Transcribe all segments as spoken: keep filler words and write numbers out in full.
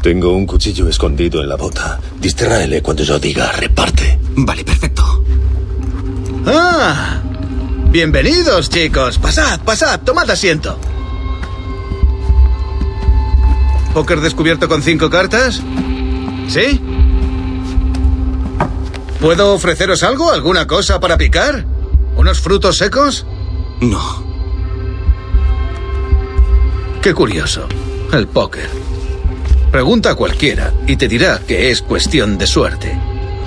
Tengo un cuchillo escondido en la bota. Distráele cuando yo diga reparte. Vale, perfecto. ¡Ah! Bienvenidos, chicos. Pasad, pasad, tomad asiento. ¿Póker descubierto con cinco cartas? ¿Sí? ¿Puedo ofreceros algo? ¿Alguna cosa para picar? ¿Unos frutos secos? No. Qué curioso. El póker. Pregunta a cualquiera y te dirá que es cuestión de suerte.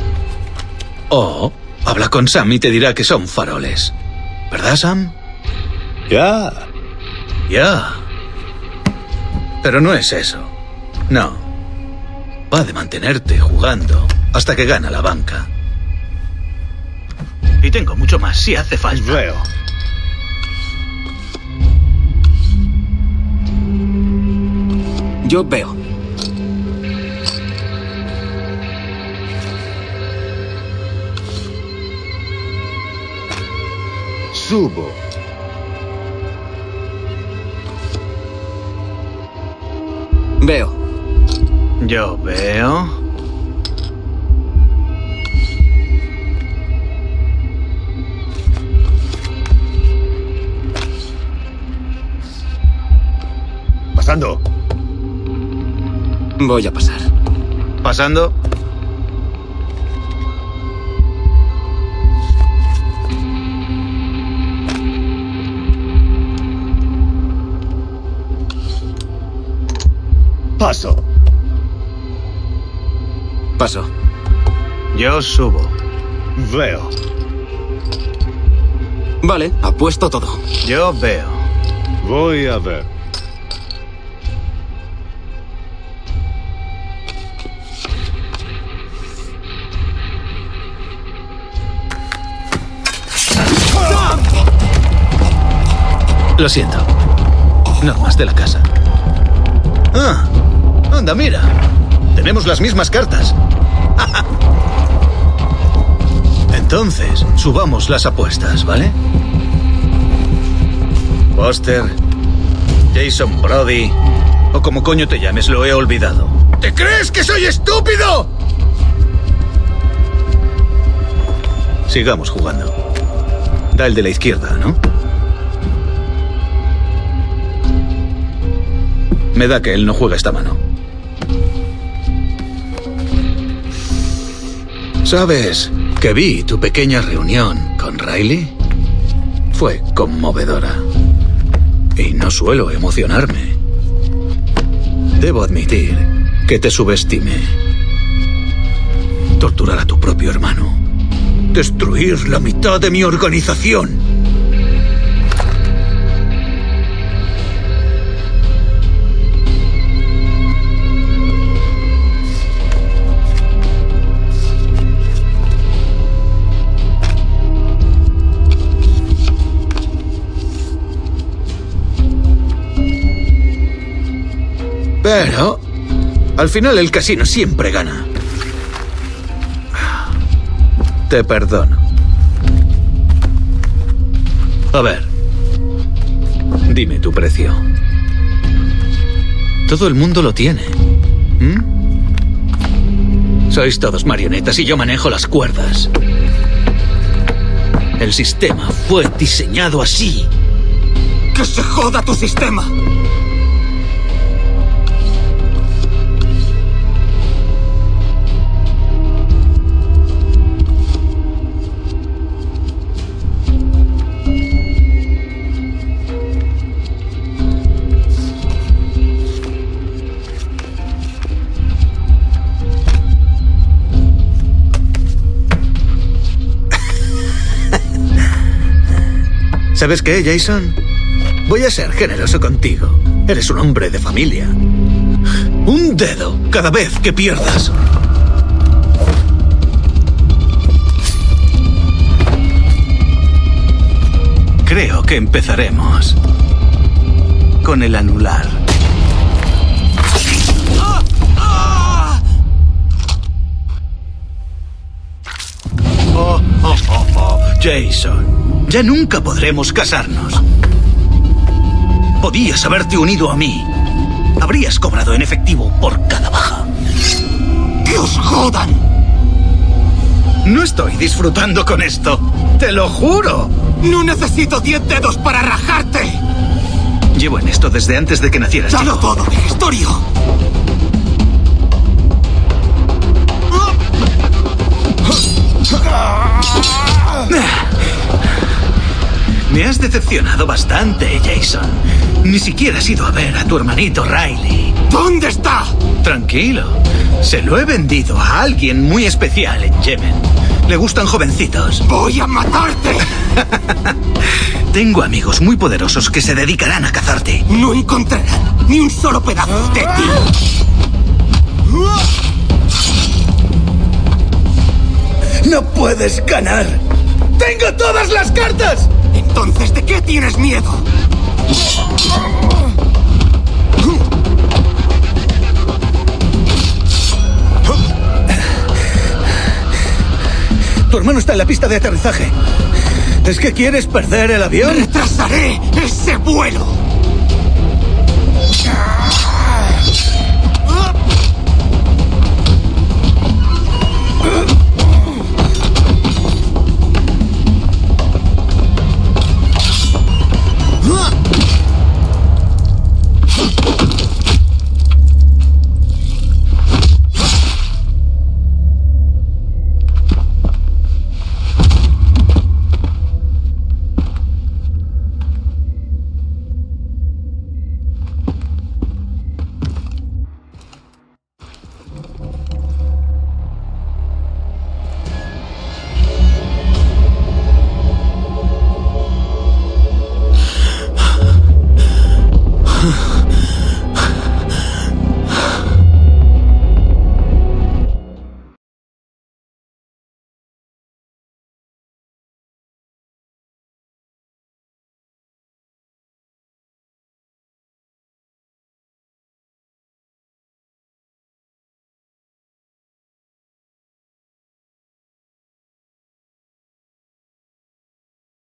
O habla con Sam y te dirá que son faroles. ¿Verdad, Sam? Ya. Ya. Pero no es eso. No. Va de mantenerte jugando hasta que gana la banca. Y tengo mucho más si hace falta. Veo. Yo veo. Subo. Veo. Yo veo. Pasando. Voy a pasar. Pasando. Paso. Paso. Yo subo. Veo. Vale, apuesto todo. Yo veo. Voy a ver. Lo siento. Normas de la casa. Ah, anda, mira. Tenemos las mismas cartas. Entonces, subamos las apuestas, ¿vale? Foster, Jason Brody, o como coño te llames, lo he olvidado. ¿Te crees que soy estúpido? Sigamos jugando. Da el de la izquierda, ¿no? Me da que él no juega esta mano. ¿Sabes que vi tu pequeña reunión con Riley? Fue conmovedora. Y no suelo emocionarme. Debo admitir que te subestimé. Torturar a tu propio hermano. Destruir la mitad de mi organización. Pero, al final el casino siempre gana. Te perdono. A ver, dime tu precio. Todo el mundo lo tiene. ¿Mm? Sois todos marionetas y yo manejo las cuerdas. El sistema fue diseñado así. ¡Que se joda tu sistema! ¿Sabes qué, Jason? Voy a ser generoso contigo. Eres un hombre de familia. Un dedo cada vez que pierdas. Creo que empezaremos con el anular. Oh, oh, oh, oh. Jason, ya nunca podremos casarnos. Podías haberte unido a mí. Habrías cobrado en efectivo por cada baja. jodan. No estoy disfrutando con esto. ¡Te lo juro! No necesito diez dedos para rajarte. Llevo en esto desde antes de que nacieras, Dalo chico. todo, Digestorio. Me has decepcionado bastante, Jason. Ni siquiera has ido a ver a tu hermanito Riley. ¿Dónde está? Tranquilo. Se lo he vendido a alguien muy especial en Yemen. Le gustan jovencitos. ¡Voy a matarte! Tengo amigos muy poderosos que se dedicarán a cazarte. No encontrarán ni un solo pedazo de ti. ¡No puedes ganar! ¡Tengo todas las cartas! Entonces, ¿de qué tienes miedo? Tu hermano está en la pista de aterrizaje. ¿Es que quieres perder el avión? ¡Retrasaré ese vuelo!